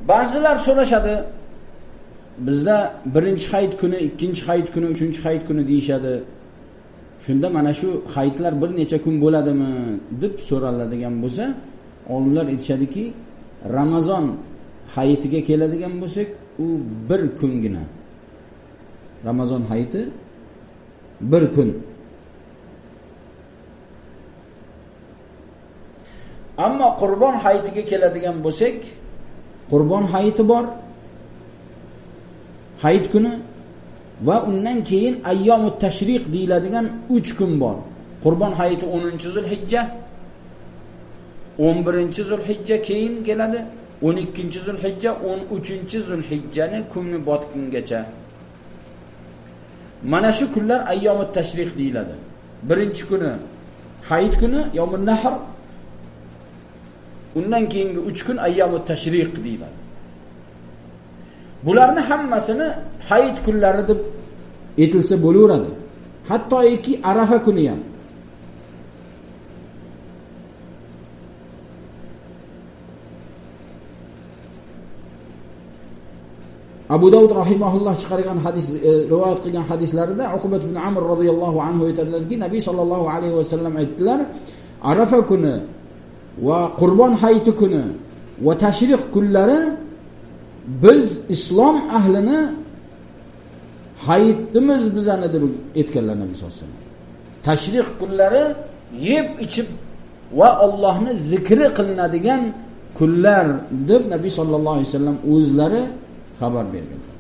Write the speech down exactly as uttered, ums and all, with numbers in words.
Ba'zilar so'rashadi, bizda birinchi hayit kuni, ikkinchi hayit kuni, uchinchi hayit kuni deyshadi. Shunda mana shu hayitlar bir necha kun bo'ladimi deb so'raladigan bo'lsa, olimlar aytishadiki, Ramazon hayitiga keladigan bo'lsak, u bir kungina. Ramazon hayiti bir kun. Ammo Qurbon hayitiga keladigan bo'lsak, Qurbon hayiti bor. Hayit kuni va undan keyin ayyomut tashriq deyiladigan uch kun bor. Qurbon hayiti o'ninchi Zulhijja, o'n birinchi Zulhijja keyin keladi, o'n ikkinchi Zulhijja, o'n uchinchi Zulhijjani kunni botqungacha. Mana shu kunlar ayyomut tashriq deyiladi. Birinchi kuni hayit kuni, yomun nahr. Undan keyingi uch kun ayyomut tashriq deyiladi. Bularni hammasini hayit kunlari deb aytilsa bo'laveradi. Hattoki Arafa kuni ham. Abu Dawud rahimahulloh chiqargan hadis, e, rivoyat qilgan hadislarida Uqbat ibn Amr radhiyallohu anhu aytadilarki, Nabiy sallallohu alayhi va sallam aytdilar, Arafa kuni va Qurbon hayiti kuni va tashriq kunlari biz islom ahlini hayitimiz bizani deb aytganlar Nabiy sallallohu alayhi vasallam. Tashriq kunlari yeb ichib va Allohni zikri qilinadigan kunlar deb Nabiy sallallohu alayhi vasallam o'zlari xabar bergan.